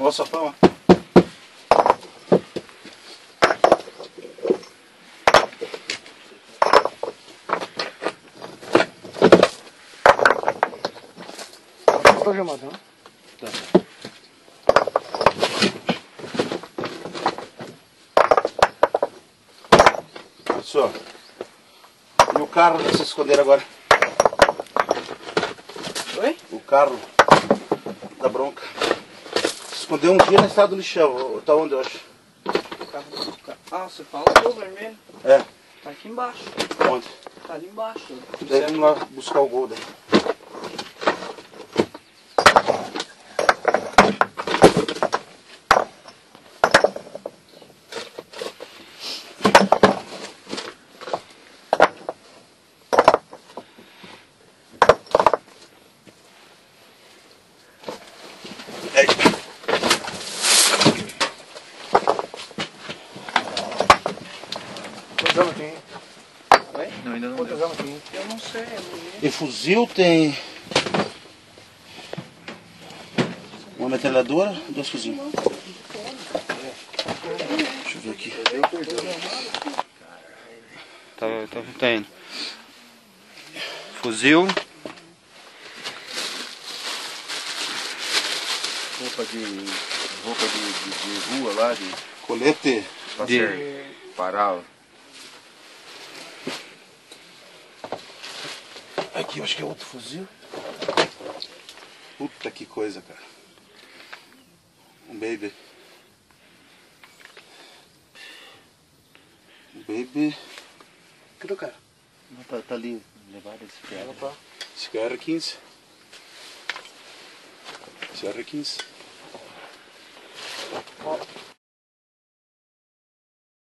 Olha só, palma. Tá chamado, né? Tá. Pessoal, e o carro que vocês esconderam agora? Oi? O carro da bronca. Se escondeu um dia na estrada do lixão. Tá onde, eu acho? Ah, você fala do vermelho? É. Tá aqui embaixo. Onde? Tá ali embaixo. Daí vamos lá buscar o gol daí. Quantos anos tem? Oi? Não, ainda não Quantos deu. anos tem? Eu não sei, eu não vi. E fuzil tem uma metralhadora, 2 fuzis. Deixa eu ver aqui. Tá indo. Fuzil. Roupa de rua lá, de Colete. parar. Aqui, eu acho que é outro fuzil. Puta que coisa, cara. Um baby. Um baby. Cadê o cara? Não, tá ali. Levaram esse cara. Esse cara é 15. Esse cara é 15.